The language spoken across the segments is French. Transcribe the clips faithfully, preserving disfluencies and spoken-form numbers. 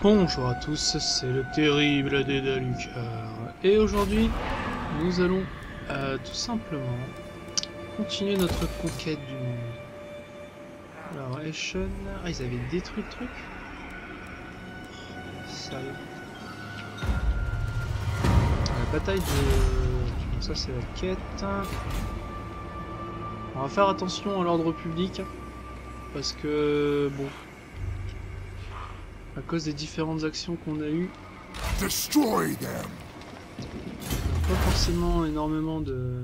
Bonjour à tous, c'est le terrible Dédalukar. Et aujourd'hui, nous allons euh, tout simplement continuer notre conquête du monde. Alors, Eschen... Ah, ils avaient détruit le truc? Sérieux. La bataille de... Donc ça, c'est la quête. On va faire attention à l'ordre public. Parce que... Bon... À cause des différentes actions qu'on a eues, Destroy them. pas forcément énormément de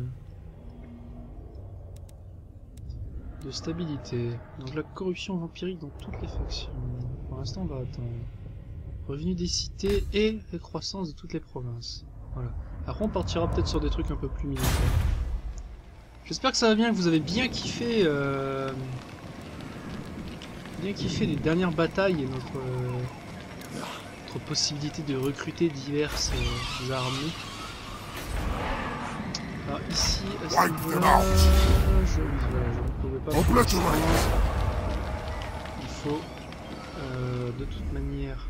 de stabilité. Donc la corruption vampirique dans toutes les factions. Pour l'instant, on va attendre. Revenu des cités et la croissance de toutes les provinces. Voilà. Après, on partira peut-être sur des trucs un peu plus militaires. J'espère que ça va bien, que vous avez bien kiffé. Euh... bien kiffé les dernières batailles et notre, euh, notre possibilité de recruter diverses euh, armées. Alors ici, à ce niveau-là, je, voilà, je ne pouvais pas pour l'instant. Il faut euh, de toute manière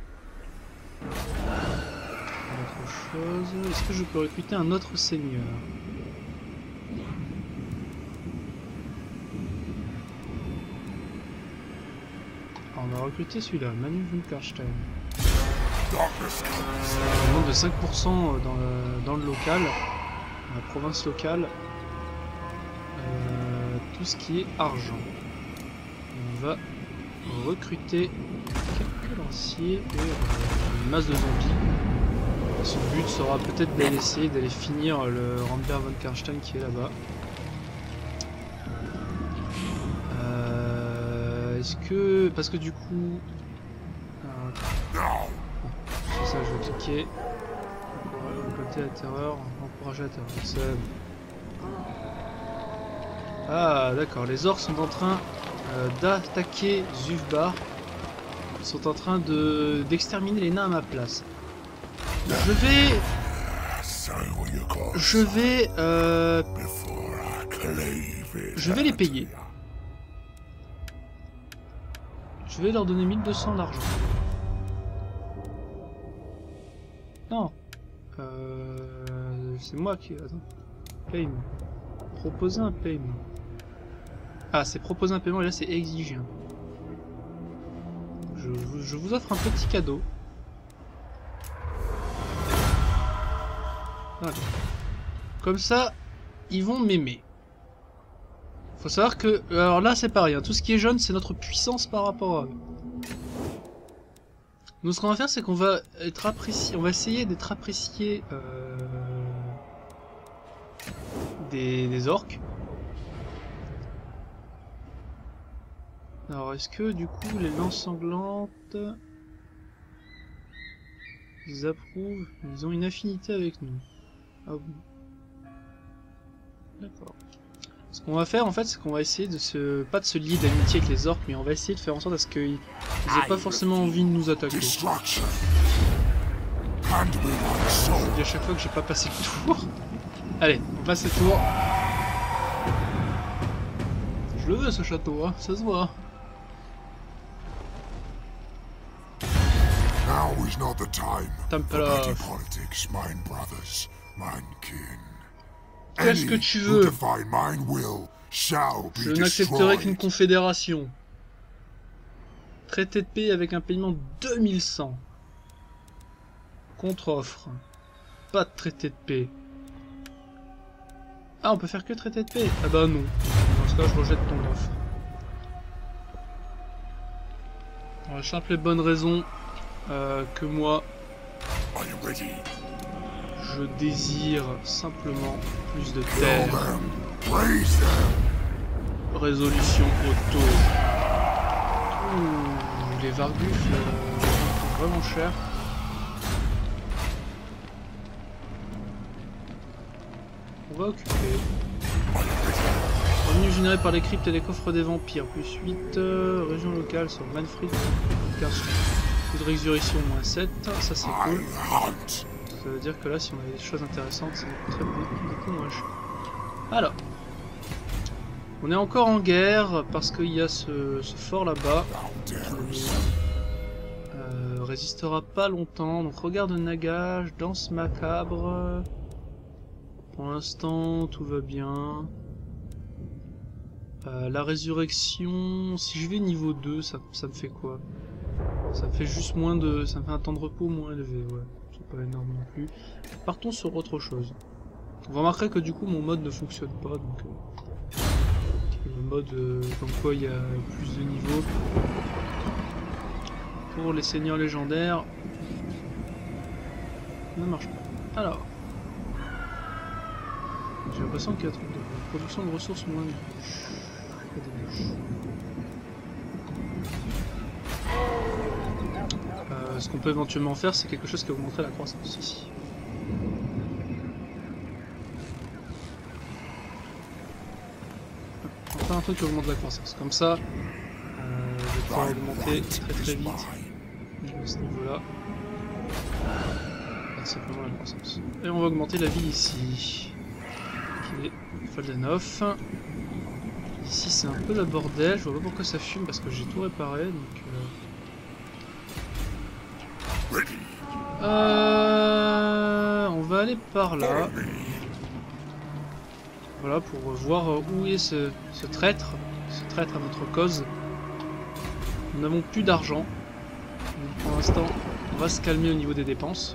autre chose. Est-ce que je peux recruter un autre seigneur? On va recruter celui-là, Manu Winterstein. On monte de cinq pour cent dans le, dans le local, dans la province locale, euh, tout ce qui est argent. On va recruter quelques lanciers et euh, une masse de zombies. Son but sera peut-être d'essayer d'aller finir le Rambert von Karstein qui est là-bas. Est-ce que... Parce que du coup... C'est ça, je vais cliquer. Récolter la terreur, encourager la terreur. C'est... Ah, d'accord. Les orques sont en train euh, d'attaquer Zufbar. Ils sont en train de d'exterminer les nains à ma place. Je vais... Je vais... Euh... Je vais les payer. Je vais leur donner mille deux cents d'argent. Non. Euh, c'est moi qui... Attends. Paiement. Proposer un paiement. Ah, c'est proposer un paiement et là c'est exiger. Je, je vous offre un petit cadeau. Voilà. Comme ça, ils vont m'aimer. Faut savoir que, alors là c'est pareil, hein, tout ce qui est jaune c'est notre puissance par rapport à eux. Nous ce qu'on va faire c'est qu'on va être apprécié, on va essayer d'être apprécié euh, des, des orques. Alors est-ce que du coup les lances sanglantes, ils approuvent, ils ont une affinité avec nous. Ah bon. D'accord. Ce qu'on va faire en fait, c'est qu'on va essayer de se... pas de se lier d'amitié avec les orques, mais on va essayer de faire en sorte à ce qu'ils n'aient pas forcément envie de nous attaquer. Je dis à chaque fois que j'ai pas passé le tour. Allez, on passe le tour. Je le veux ce château, hein, ça se voit. Templar. Qu'est-ce que tu veux? Je n'accepterai qu'une confédération. Traité de paix avec un paiement de deux mille cent. Contre-offre. Pas de traité de paix. Ah, on peut faire que traité de paix? Ah bah non. Dans ce cas, je rejette ton offre. Pour la simple et bonne raison euh, que moi... Je désire simplement plus de terre. Résolution auto. Ouh, les Vargus euh, sont vraiment chers. On va occuper. Revenus générés par les cryptes et les coffres des vampires. Plus huit. Euh, région locale sur Manfred. Coup de résurrection moins sept. Ça c'est cool. Ça veut dire que là, si on avait des choses intéressantes, ça nous coûterait beaucoup, beaucoup moins cher. Alors, on est encore en guerre parce qu'il y a ce, ce fort là-bas qui nous euh, résistera pas longtemps. Donc regarde nagage, danse macabre. Pour l'instant, tout va bien. Euh, la résurrection, si je vais niveau deux, ça, ça me fait quoi? Ça me fait juste moins de... ça me fait un temps de repos moins élevé, ouais. C'est pas énorme non plus. Partons sur autre chose. Vous remarquerez que du coup mon mode ne fonctionne pas, donc... Euh, le mode euh, comme quoi il y a plus de niveaux. Pour les seigneurs légendaires... ne marche pas. Alors... j'ai l'impression qu'il y a un truc de production de ressources moins de bouches. Pas des bouches. Euh, ce qu'on peut éventuellement faire, c'est quelque chose qui augmenterait la croissance ici. On va faire un truc qui augmente la croissance. Comme ça, euh, je vais pouvoir augmenter très très vite à ce niveau-là. Simplement la croissance. Et on va augmenter la vie ici. Qui est Faldenhof. Ici c'est un peu le bordel, je vois pas pourquoi ça fume parce que j'ai tout réparé donc... Euh... Euh... on va aller par là. Voilà pour voir où est ce, ce traître, ce traître à notre cause. Nous n'avons plus d'argent. Pour l'instant on va se calmer au niveau des dépenses.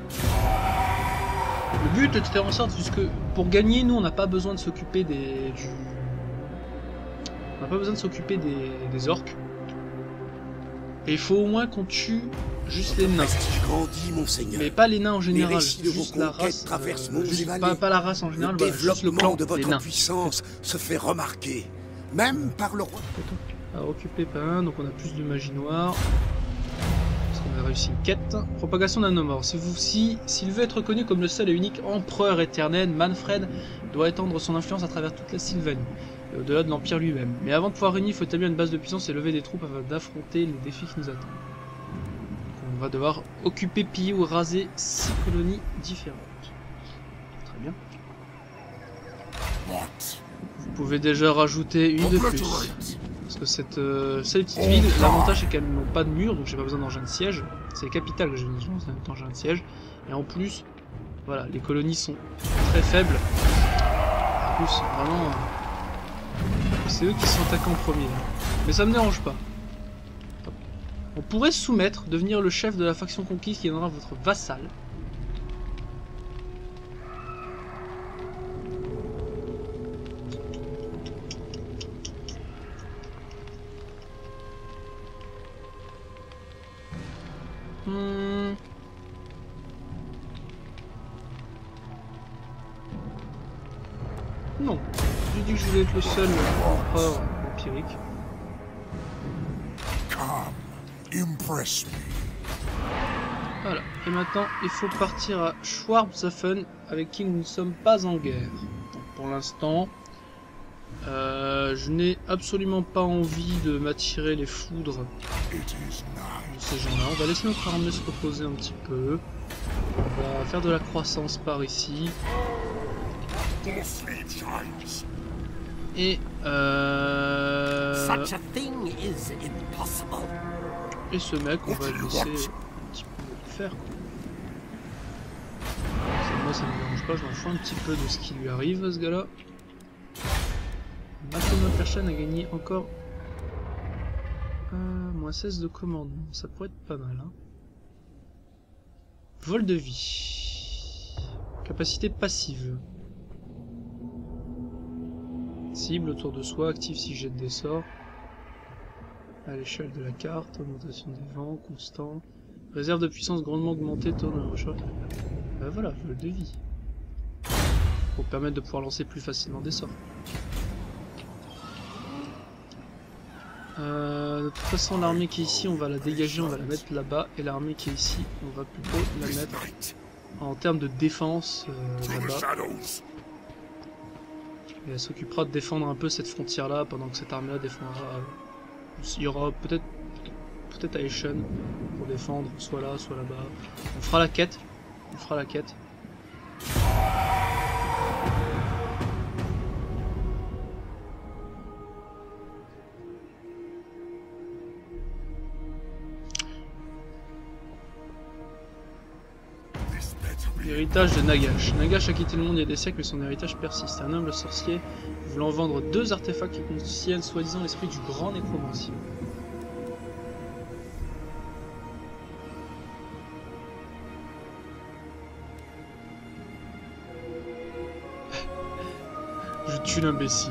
Le but est de faire en sorte, puisque pour gagner nous on n'a pas besoin de s'occuper des... du... on n'a pas besoin de s'occuper des... des orques. Et il faut au moins qu'on tue juste les nains. Grandit, monseigneur. Mais pas les nains en général, de juste la race. Euh, juste, pas, pas la race en général, le voilà, juste le clan de votre des nains. puissance se fait remarquer, même par le roi. Alors occupé pas un, donc on a plus de magie noire. Parce qu'on a réussi une quête. Propagation d'un homme mort. Si vous, si, s'il veut être reconnu comme le seul et unique empereur éternel, Manfred doit étendre son influence à travers toute la Sylvanie, et au-delà de l'Empire lui-même. Mais avant de pouvoir réunir, il faut établir une base de puissance et lever des troupes afin d'affronter les défis qui nous attendent. On va devoir occuper, piller ou raser six colonies différentes. Très bien. Vous pouvez déjà rajouter une de plus. Parce que cette, euh, cette petite ville, l'avantage c'est qu'elles n'ont pas de mur, donc j'ai pas besoin d'engin de siège. C'est les capitales que j'ai besoin d'engin de siège. Et en plus, voilà, les colonies sont très faibles. En plus, vraiment, euh, c'est eux qui sont attaqués en premier. Mais ça me dérange pas. On pourrait se soumettre, devenir le chef de la faction conquise qui deviendra votre vassal. Hmm. Non, j'ai dit que je voulais être le seul empereur empirique. Impress me. Voilà, et maintenant il faut partir à Schwarzhofen avec qui nous ne sommes pas en guerre. Donc, pour l'instant, euh, je n'ai absolument pas envie de m'attirer les foudres de ces gens-là. On va laisser notre armée se reposer un petit peu. On va faire de la croissance par ici. Et euh... Et ce mec, on va le laisser un petit peu le faire. Quoi. Moi, ça me dérange pas, je m'en fous un petit peu de ce qui lui arrive à ce gars-là. Maintenant, personne a gagné encore euh, moins seize de commandement. Ça pourrait être pas mal. Hein. Vol de vie. Capacité passive. Cible autour de soi, active si jette des sorts. À l'échelle de la carte, augmentation des vents, constant. Réserve de puissance grandement augmentée, tourne à recherche. Ben voilà, vol de vie. Pour permettre de pouvoir lancer plus facilement des sorts. Euh, de toute façon, l'armée qui est ici, on va la dégager, on va la mettre là-bas. Et l'armée qui est ici, on va plutôt la mettre en termes de défense euh, là-bas. Et elle s'occupera de défendre un peu cette frontière-là pendant que cette armée-là défendra. Il y aura peut-être peut-être Aeschon pour défendre, soit là, soit là-bas. On fera la quête. On fera la quête. Héritage de Nagash. Nagash a quitté le monde il y a des siècles, mais son héritage persiste. Un humble sorcier voulant vendre deux artefacts qui contiennent soi-disant l'esprit du grand nécromancien. Je tue l'imbécile.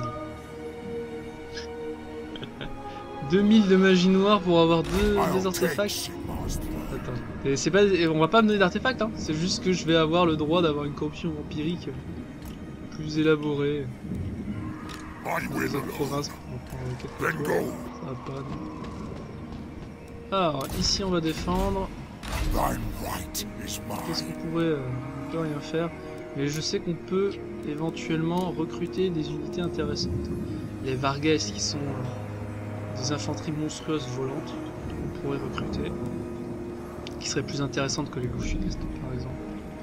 deux mille de magie noire pour avoir deux des artefacts. Attends, c'est pas, on va pas me donner d'artefacts, hein. C'est juste que je vais avoir le droit d'avoir une corruption empirique plus élaborée. Les autres provinces, on prend quelques tours. Ça va pas. Non. Alors, ici on va défendre. Qu'est-ce qu'on pourrait euh, on peut rien faire, mais je sais qu'on peut éventuellement recruter des unités intéressantes. Les Vargas qui sont euh, des infanteries monstrueuses volantes qu'on pourrait recruter, qui seraient plus intéressantes que les loups sud-est par exemple.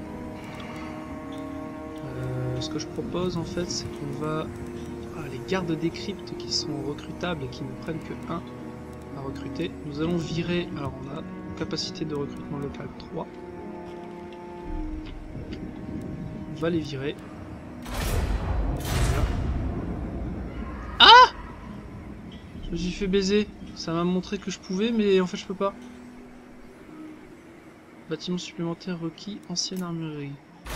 Euh, ce que je propose en fait, c'est qu'on va... Ah, les gardes des cryptes qui sont recrutables et qui ne prennent que un à recruter. Nous allons virer... Alors on a capacité de recrutement local trois. On va les virer. Voilà. Ah! Je me suis fait baiser. Ça m'a montré que je pouvais, mais en fait je peux pas. Bâtiment supplémentaire requis, ancienne armurerie.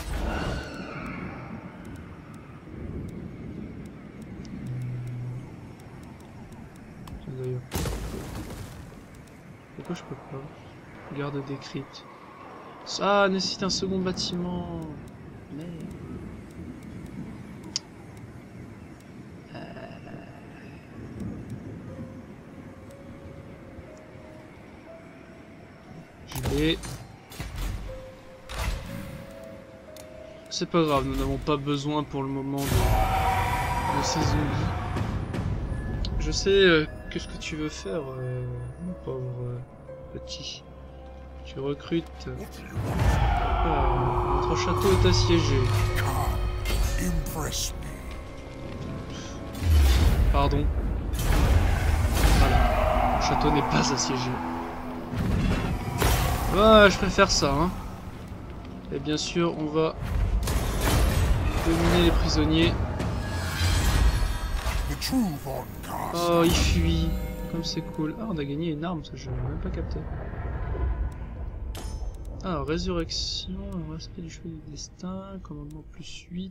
D'ailleurs. Pourquoi je peux pas? Garde des cryptes. Ça nécessite un second bâtiment. Merde. Euh... Je vais... C'est pas grave, nous n'avons pas besoin pour le moment de, de ces zombies. Je sais euh, qu'est-ce que tu veux faire, euh, mon pauvre euh, petit. Tu recrutes. Ah, notre château est assiégé. Pardon. Voilà. Le château n'est pas assiégé. Ouais, je préfère ça, hein. Et bien sûr, on va dominer les prisonniers. Oh, il fuit. Comme c'est cool. Ah, on a gagné une arme, ça je n'ai même pas capté. Ah, résurrection, respect du choix du destin, commandement plus huit.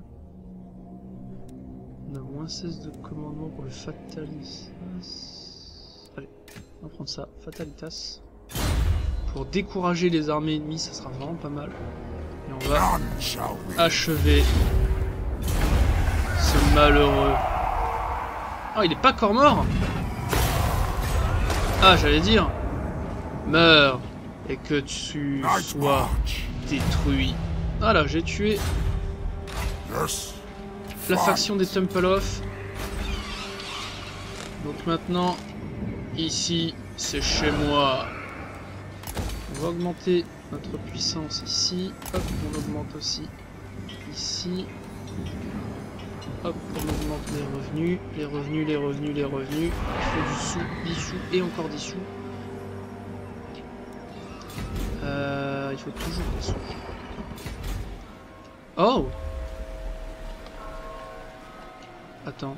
On a moins seize de commandement pour le Fatalitas. Allez, on va prendre ça, Fatalitas. Pour décourager les armées ennemies, ça sera vraiment pas mal. Et on va achever ce malheureux. Oh, il est pas encore mort. Ah, j'allais dire. Meurs et que tu sois détruit. Voilà, j'ai tué la faction des Temple of. Donc maintenant, ici, c'est chez moi. On va augmenter notre puissance ici. Hop, on augmente aussi ici. Hop, on augmente les revenus, les revenus, les revenus, les revenus. Il faut du sou, dix sous et encore dix sous. Euh, il faut toujours des sous. Oh! Attends.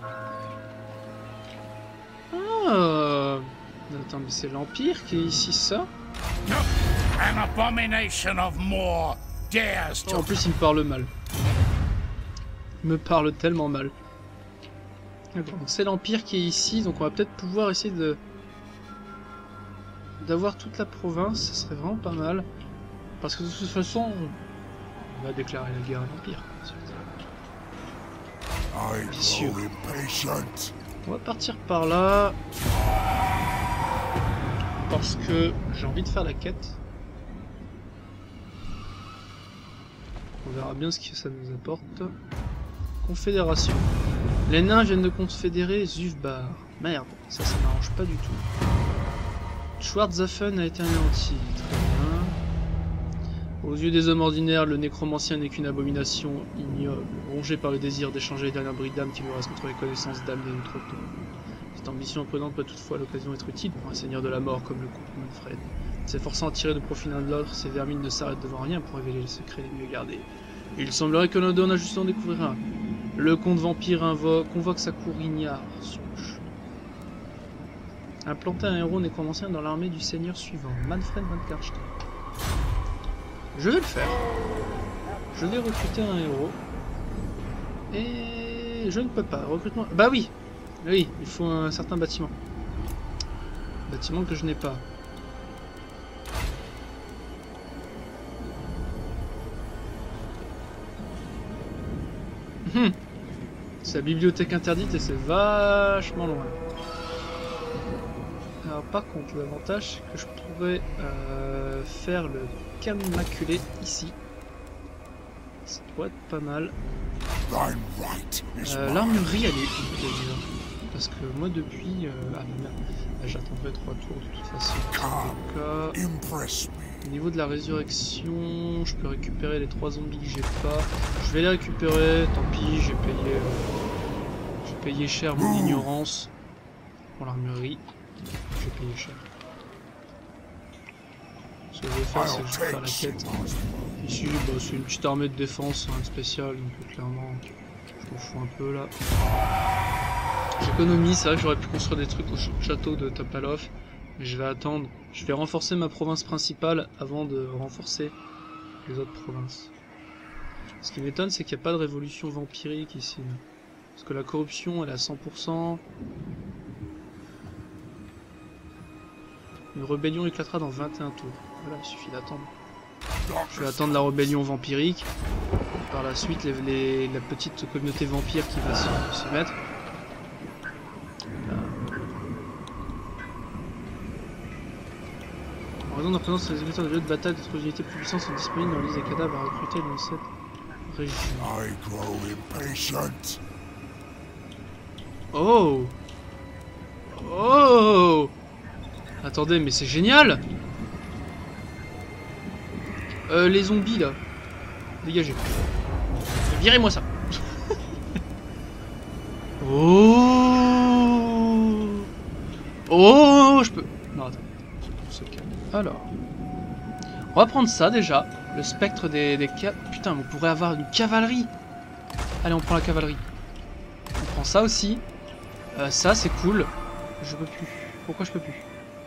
Ah! Attends, mais c'est l'Empire qui est ici, ça? An abomination of more dares to... Oh, en plus, il me parle mal. Il me parle tellement mal. D'accord, donc c'est l'Empire qui est ici, donc on va peut-être pouvoir essayer de... d'avoir toute la province, ça serait vraiment pas mal. Parce que de toute façon, on va déclarer la guerre à l'Empire. Bien sûr. On va partir par là. Parce que j'ai envie de faire la quête. On verra bien ce que ça nous apporte. Confédération. Les nains viennent de confédérer Zufbar. Merde, ça, ça m'arrange pas du tout. Schwarzhafen a été anéanti. Très bien. Aux yeux des hommes ordinaires, le nécromancien n'est qu'une abomination ignoble, rongé par le désir d'échanger les dernières brides d'âme qui lui restent contre les connaissances d'âme des outre-tours. Cette ambition imprudente peut toutefois à l'occasion être utile pour un seigneur de la mort comme le comte Manfred. S'efforçant à tirer de profit l'un de l'autre, ces vermines ne s'arrêtent devant rien pour révéler les secrets les mieux gardés. Il semblerait que l'un d'eux en a juste en découvrir un. Le comte vampire invoque, convoque sa cour ignare sur le chemin. Implanter un héros nécromancien dans l'armée du seigneur suivant, Manfred van Karstein. Je vais le faire. Je vais recruter un héros. Et je ne peux pas. Recrutement. Bah oui. Oui, il faut un certain bâtiment. Bâtiment que je n'ai pas. Hum. C'est la bibliothèque interdite et c'est vachement loin. Alors par contre, l'avantage c'est que je pourrais euh, faire le calme immaculé ici. Ça doit être pas mal. Euh, L'armurerie elle est où déjà? Parce que moi depuis... Euh... Ah merde, j'attendrai trois tours de toute façon. Au niveau de la résurrection, je peux récupérer les trois zombies que j'ai pas. Je vais les récupérer, tant pis, j'ai payé... Euh... J'ai payé cher mon ignorance pour l'armurerie. J'ai payé cher. Ce que je vais faire, c'est que je vais faire la quête. Ici, bah, c'est une petite armée de défense, rien de spécial, donc clairement, je m'en fous un peu là. J'économise, c'est vrai que j'aurais pu construire des trucs au ch château de Topalov, mais je vais attendre. Je vais renforcer ma province principale avant de renforcer les autres provinces. Ce qui m'étonne, c'est qu'il n'y a pas de révolution vampirique ici. Parce que la corruption, elle est à cent pour cent. Une rébellion éclatera dans vingt et un tours. Voilà, il suffit d'attendre. Je vais attendre la rébellion vampirique. Et par la suite, les, les, la petite communauté vampire qui va se, se mettre. En raison de la présence des exécuteurs de lieux de bataille, d'autres unités plus puissantes sont disponibles dans l'île des cadavres à recruter dans cette région. Oh! Oh! Attendez, mais c'est génial! Euh, les zombies là. Dégagez. Virez-moi ça. Oh! Oh! Je peux. Non, attends. On se calme. Alors. On va prendre ça déjà. Le spectre des, des ca... Putain, on pourrait avoir une cavalerie. Allez, on prend la cavalerie. On prend ça aussi. Euh, ça, c'est cool. Je peux plus. Pourquoi je peux plus?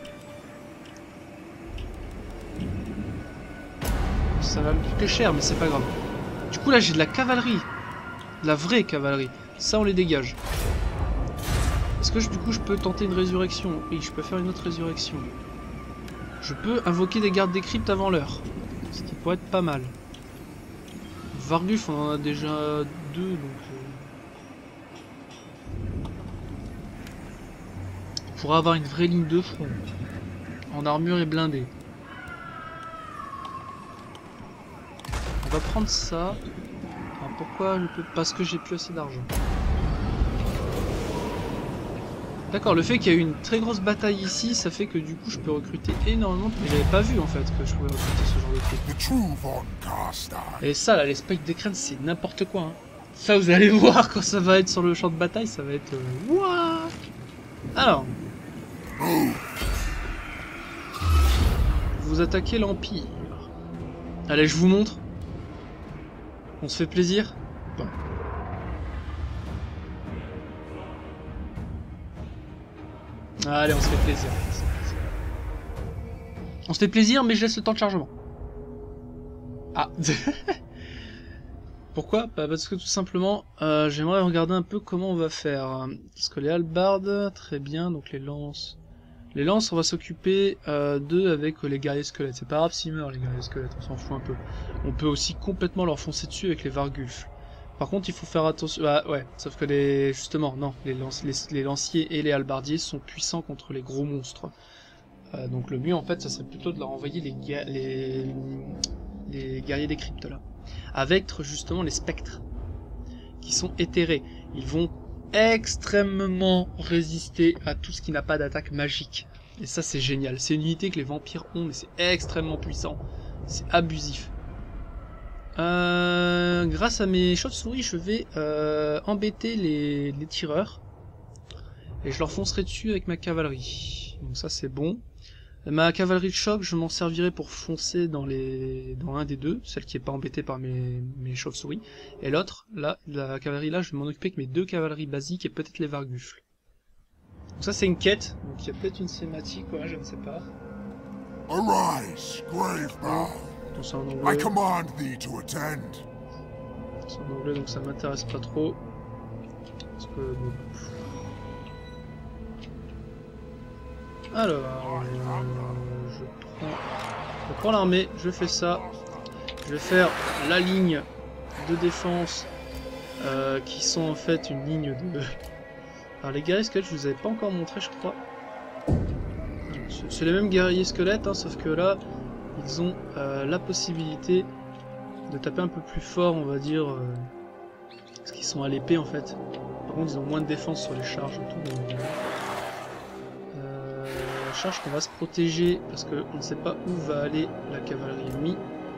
Ça va me coûter cher, mais c'est pas grave. Du coup, là, j'ai de la cavalerie. De la vraie cavalerie. Ça, on les dégage. Est-ce que je, du coup, je peux tenter une résurrection? Oui, je peux faire une autre résurrection. Je peux invoquer des gardes des cryptes avant l'heure. Ce qui pourrait être pas mal. Vargulf, on en a déjà deux, donc... On pourra avoir une vraie ligne de front. En armure et blindé. On va prendre ça. Alors pourquoi je peux... Parce que j'ai plus assez d'argent. D'accord, le fait qu'il y a eu une très grosse bataille ici, ça fait que du coup je peux recruter énormément. Mais j'avais pas vu en fait que je pouvais recruter ce genre de truc. Et ça là, les spikes d'écran, c'est n'importe quoi. Hein. Ça vous allez voir quand ça va être sur le champ de bataille, ça va être... Euh... Ouah. Alors... Vous attaquez l'Empire. Allez, je vous montre. On se fait plaisir. Bon. Allez, on se fait plaisir. On se fait plaisir, mais je laisse le temps de chargement. Ah. Pourquoi? Bah parce que tout simplement, euh, j'aimerais regarder un peu comment on va faire. Parce que les hallebardes, très bien, donc les lances... Les lances, on va s'occuper euh, d'eux avec euh, les guerriers squelettes. C'est pas grave s'ils meurent, les guerriers squelettes, on s'en fout un peu. On peut aussi complètement leur foncer dessus avec les vargulfs. Par contre, il faut faire attention... Ah ouais, sauf que les... Justement, non, les, lance... les... les lanciers et les hallebardiers sont puissants contre les gros monstres. Euh, donc le mieux, en fait, ça serait plutôt de leur envoyer les, ga... les... les guerriers des cryptes, là. Avec, justement, les spectres. Qui sont éthérés. Ils vont... extrêmement résister à tout ce qui n'a pas d'attaque magique. Et ça c'est génial. C'est une unité que les vampires ont, mais c'est extrêmement puissant. C'est abusif. Euh, grâce à mes chauves-souris, je vais euh, embêter les, les tireurs. et je leur foncerai dessus avec ma cavalerie. Donc ça c'est bon. Ma cavalerie de choc, je m'en servirai pour foncer dans les dans un des deux, celle qui est pas embêtée par mes, mes chauves-souris, et l'autre, là, la cavalerie là, je vais m'en occuper avec mes deux cavaleries basiques et peut-être les vargufles. Donc ça c'est une quête, donc il y a peut-être une cinématique, ouais, je ne sais pas. Arise, grave man. C'est en I anglais. command thee to attend. C'est en anglais donc ça m'intéresse pas trop. Parce que bon. Alors, euh, je prends, je prends l'armée, je fais ça. Je vais faire la ligne de défense euh, qui sont en fait une ligne de. Alors les guerriers squelettes, je vous avais pas encore montré, je crois. C'est les mêmes guerriers squelettes, hein, sauf que là, ils ont euh, la possibilité de taper un peu plus fort, on va dire, euh, parce qu'ils sont à l'épée en fait. Par contre, ils ont moins de défense sur les charges et tout. Donc, euh, la charge qu'on va se protéger parce qu'on ne sait pas où va aller la cavalerie ennemie.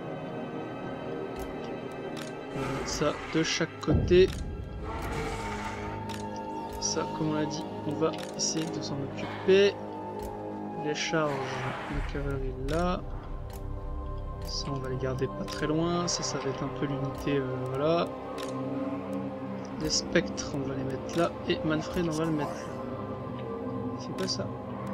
On va mettre ça de chaque côté. Ça, comme on l'a dit, on va essayer de s'en occuper. Les charges de cavalerie là. Ça, on va les garder pas très loin. Ça, ça va être un peu l'unité. Euh, voilà. Les spectres, on va les mettre là. Et Manfred, on va le mettre là. C'est quoi ça?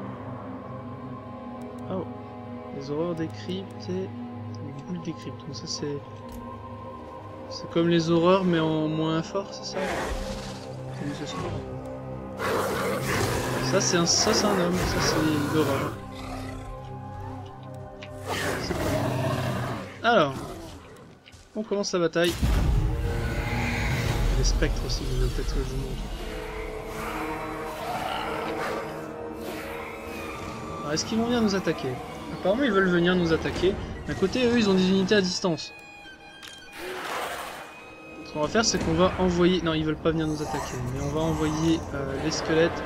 Oh. Les horreurs des cryptes et les boules des cryptes. Donc, ça, c'est. C'est comme les horreurs, mais en moins fort, c'est ça? C'est ça. Ça c'est un, ça c'est un homme, ça c'est l'horreur. Alors, on commence la bataille. Les spectres aussi, je vais peut-être que je vous montre. Alors est-ce qu'ils vont venir nous attaquer? Apparemment ils veulent venir nous attaquer. D'un côté, eux ils ont des unités à distance. Ce qu'on va faire, c'est qu'on va envoyer... Non, ils veulent pas venir nous attaquer, mais on va envoyer euh, les squelettes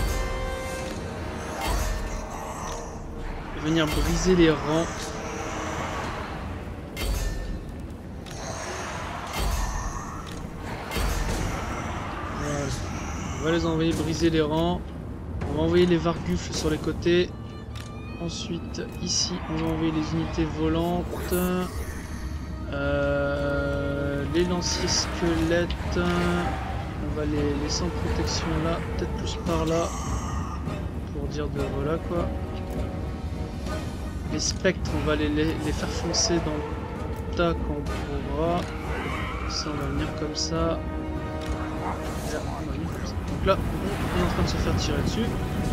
venir briser les rangs. Voilà. On va les envoyer briser les rangs. On va envoyer les vargufles sur les côtés. Ensuite, ici, on va envoyer les unités volantes. Euh, les lanciers squelettes. On va les laisser en protection là. Peut-être plus par là. Pour dire de voilà quoi. Les spectres, on va les, les, les faire foncer dans le tas quand on pourra. Ça, on va venir comme ça. Là, on va venir comme ça. Donc là, on est en train de se faire tirer dessus.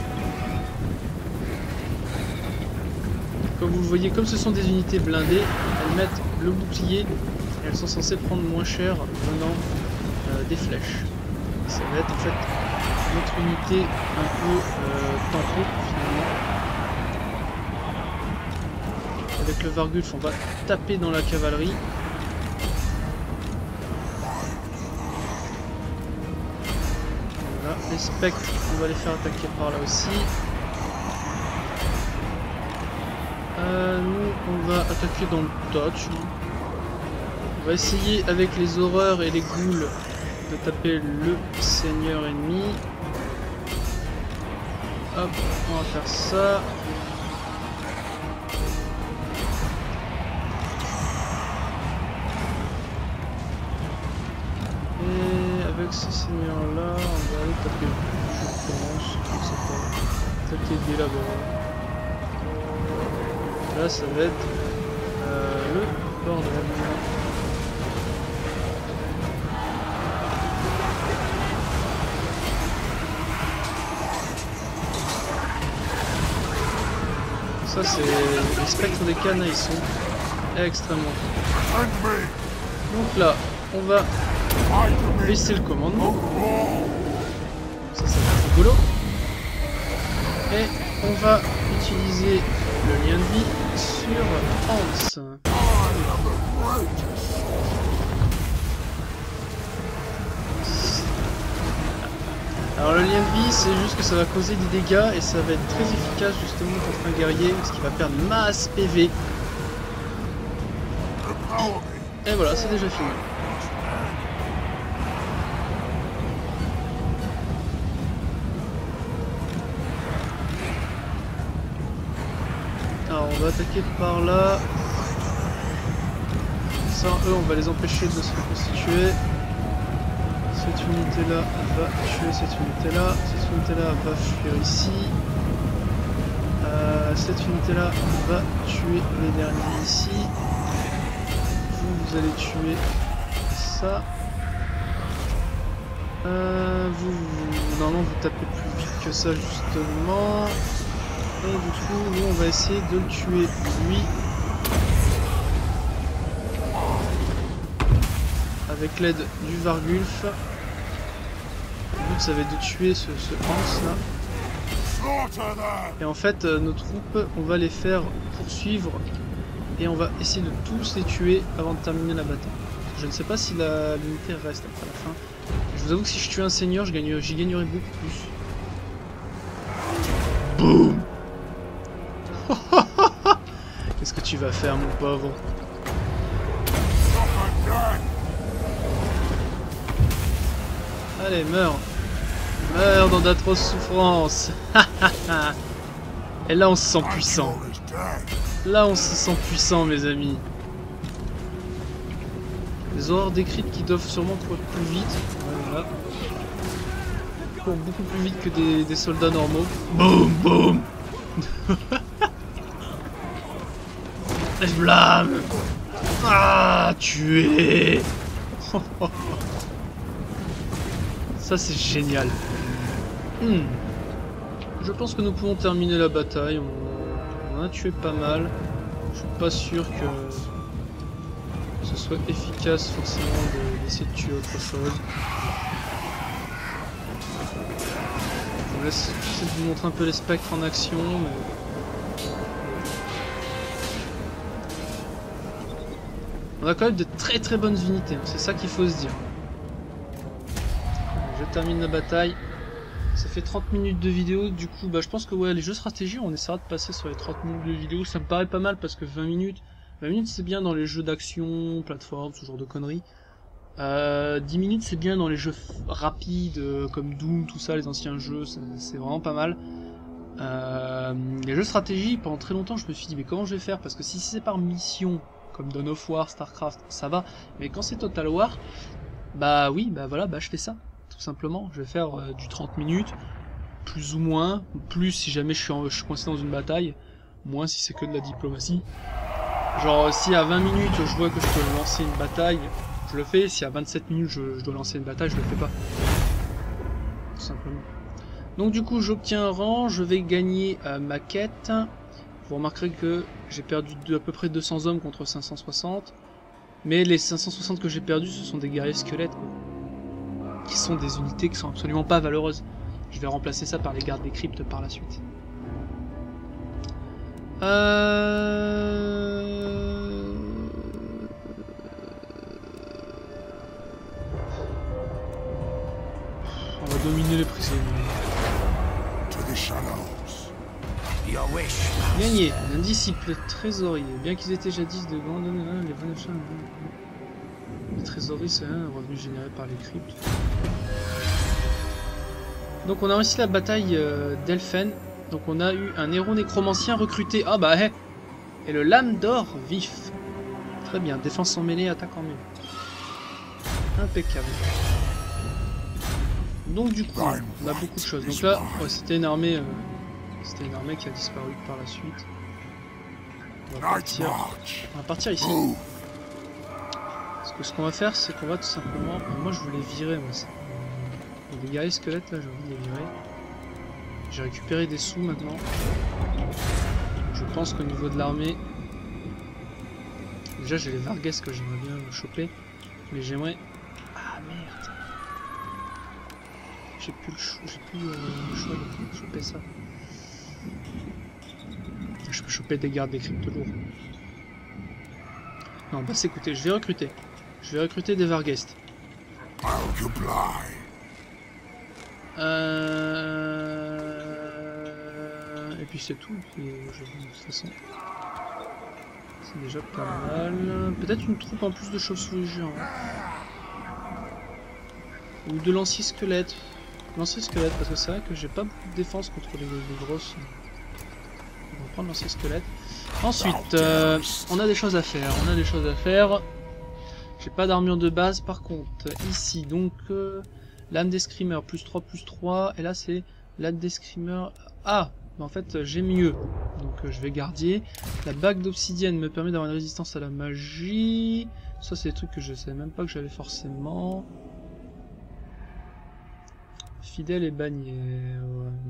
Comme vous le voyez, comme ce sont des unités blindées, elles mettent le bouclier et elles sont censées prendre moins cher venant euh, des flèches. Ça va être en fait notre unité un peu euh, tampon finalement. Avec le Vargulf, on va taper dans la cavalerie. Voilà, les spectres, on va les faire attaquer par là aussi. Euh, nous, on va attaquer dans le touch. On va essayer avec les horreurs et les ghouls de taper le seigneur ennemi. Hop, on va faire ça. Et avec ce seigneur là, on va aller taper le coup, je pense. Je sais pas. Peut-être aider là-bas. Là, ça va être euh, le bordel. Ça, c'est les spectres des cannes, ils sont extrêmement forts. Donc là, on va baisser le commandement. Ça, ça va être rigolo. Et on va utiliser le lien de vie sur Hans. Alors le lien de vie, c'est juste que ça va causer des dégâts et ça va être très efficace justement contre un guerrier parce qu'il va perdre masse P V. Et voilà, c'est déjà fini. va attaquer par là. Ça, eux, on va les empêcher de se reconstituer. Cette unité-là va tuer cette unité-là. Cette unité-là va fuir ici. Euh, cette unité-là va tuer les derniers ici. Vous, vous allez tuer ça. Euh, vous, vous, normalement, vous tapez plus vite que ça, justement. Et du coup, nous, on va essayer de le tuer, lui. Avec l'aide du Vargulf. Le but, ça va être de tuer ce, ce Hans là. Et en fait, euh, nos troupes, on va les faire poursuivre. Et on va essayer de tous les tuer avant de terminer la bataille. Je ne sais pas si l'unité reste après la fin. Je vous avoue que si je tue un seigneur, j'y gagne, gagnerais beaucoup plus. Boum. Qu'est-ce que tu vas faire, mon pauvre? Allez, meurs. Meurs dans d'atroces souffrances. Et là, on se sent puissant. Là, on se sent puissant, mes amis. Les horreurs décrites qui doivent sûrement courir plus vite. Voilà. Ils courent beaucoup plus vite que des, des soldats normaux. Boum, boum. Je blâme. Ah, tué. Ça, c'est génial. Hmm. Je pense que nous pouvons terminer la bataille. On, on a tué pas mal. Je suis pas sûr que ce soit efficace forcément d'essayer de, de tuer autre chose. Je vous laisse essayer de vous montrer un peu les spectres en action, mais... on a quand même de très très bonnes unités, hein. C'est ça qu'il faut se dire. Je termine la bataille. Ça fait trente minutes de vidéo, du coup bah, je pense que ouais, les jeux stratégie, on essaiera de passer sur les trente minutes de vidéo. Ça me paraît pas mal parce que vingt minutes, vingt minutes c'est bien dans les jeux d'action, plateforme, ce genre de conneries. Euh, dix minutes c'est bien dans les jeux rapides euh, comme Doom, tout ça, les anciens jeux, c'est vraiment pas mal. Euh, les jeux stratégie, pendant très longtemps je me suis dit mais comment je vais faire, parce que si c'est par mission, comme Dawn of War, Starcraft, ça va, mais quand c'est Total War, bah oui, bah voilà, bah je fais ça. Tout simplement, je vais faire euh, du trente minutes, plus ou moins, plus si jamais je suis, en, je suis coincé dans une bataille, moins si c'est que de la diplomatie. Genre si à vingt minutes je vois que je peux lancer une bataille, je le fais, si à vingt-sept minutes je, je dois lancer une bataille, je le fais pas. Tout simplement. Donc du coup j'obtiens un rang, je vais gagner euh, ma quête. Vous remarquerez que j'ai perdu de, à peu près deux cents hommes contre cinq cent soixante. Mais les cinq cent soixante que j'ai perdus, ce sont des guerriers squelettes, quoi. Qui sont des unités qui sont absolument pas valeureuses. Je vais remplacer ça par les gardes des cryptes par la suite. Euh... On va dominer les prisonniers. Gagné, un disciple trésorier. Bien qu'ils étaient jadis de grands domaines, les vingt chats. Les trésoreries, c'est un revenu généré par les cryptes. Donc on a réussi la bataille euh, d'Elfen. Donc on a eu un héros nécromancien recruté. Ah bah hé hey. Et le lame d'or vif. Très bien, défense en mêlée, attaque en mêlée. Impeccable. Donc du coup, on a beaucoup de choses. Donc là, ouais, c'était une armée, euh, c'était une armée qui a disparu par la suite. On va partir, on va partir ici. Parce que ce qu'on va faire, c'est qu'on va tout simplement... Moi, je voulais virer, moi, ça. Il y a des guerriers squelettes, là, j'ai envie de les virer. J'ai récupéré des sous, maintenant. Je pense qu'au niveau de l'armée... Déjà, j'ai les Vargues que j'aimerais bien choper. Mais j'aimerais... Ah, merde. J'ai plus le, cho plus, euh, le choix de choper ça. Je peux choper des gardes des cryptes lourds. Non, bah, écoutez, je vais recruter. Je vais recruter des Varguest. Euh... Et puis c'est tout. Et je... De toute façon, c'est déjà pas mal. Peut-être une troupe en plus de chauves-souris géants. Ou de lanciers squelettes. Lanciers squelettes, parce que c'est vrai que j'ai pas beaucoup de défense contre les, les grosses. On va prendre lanciers squelettes. Ensuite, euh, on a des choses à faire, on a des choses à faire. J'ai pas d'armure de base, par contre, ici, donc, euh, l'âme des screamers, plus trois, plus trois, et là c'est l'âme des screamers... Ah, en fait, j'ai mieux, donc euh, je vais garder. La bague d'obsidienne me permet d'avoir une résistance à la magie. Ça, c'est des trucs que je savais même pas que j'avais forcément. Fidèle et bannière.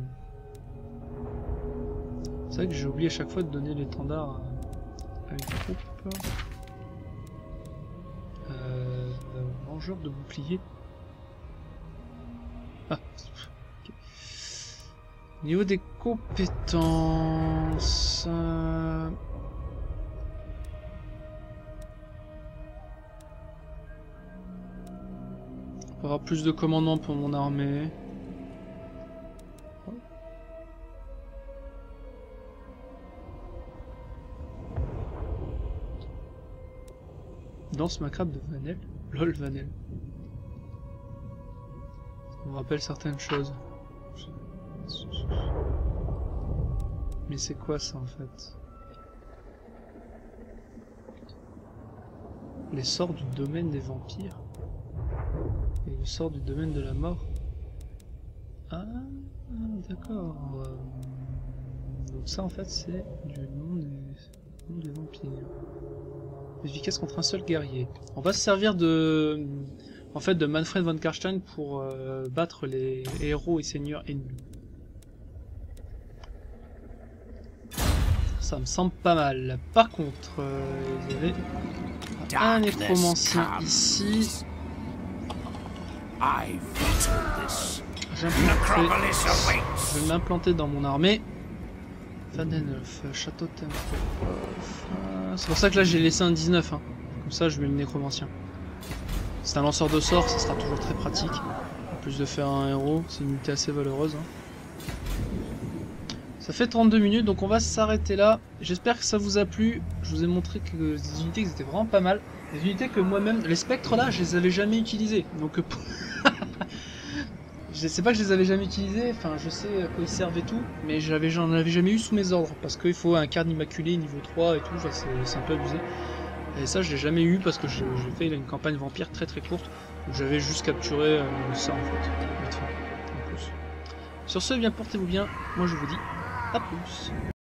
C'est vrai que j'ai oublié à chaque fois de donner l'étendard à une troupe. Euh, Vengeur de bouclier. Ah. Okay. Au niveau des compétences... Euh... On va avoir plus de commandements pour mon armée. Danse macabre de Vanel. Lol, Vanel. Ça me rappelle certaines choses. Mais c'est quoi ça en fait? Les sorts du domaine des vampires et le sort du domaine de la mort. Ah, d'accord. Donc ça en fait c'est du nom des, nom des vampires. Efficace contre un seul guerrier. On va se servir de, en fait, de Manfred von Karstein pour euh, battre les héros et seigneurs ennemis. Ça me semble pas mal. Par contre, euh, il y avait un nécromancien ici. Je vais m'implanter dans mon armée. Vandenolf, Château Tempelhof. C'est pour ça que là j'ai laissé un dix-neuf. Hein. Comme ça je mets le nécromancien. C'est un lanceur de sorts, ça sera toujours très pratique. En plus de faire un héros, c'est une unité assez valeureuse. Hein. Ça fait trente-deux minutes, donc on va s'arrêter là. J'espère que ça vous a plu. Je vous ai montré que les unités étaient vraiment pas mal. Les unités que moi-même, les spectres là, je les avais jamais utilisés. Donc je sais pas que je les avais jamais utilisés, enfin je sais à quoi ils servent et tout, mais j'en avais jamais eu sous mes ordres, parce qu'il faut un carne immaculé niveau trois et tout, enfin, c'est un peu abusé. Et ça je l'ai jamais eu parce que j'ai fait une campagne vampire très très courte, où j'avais juste capturé euh, ça en fait, vite fait, en plus. Sur ce, bien portez-vous bien, moi je vous dis à plus.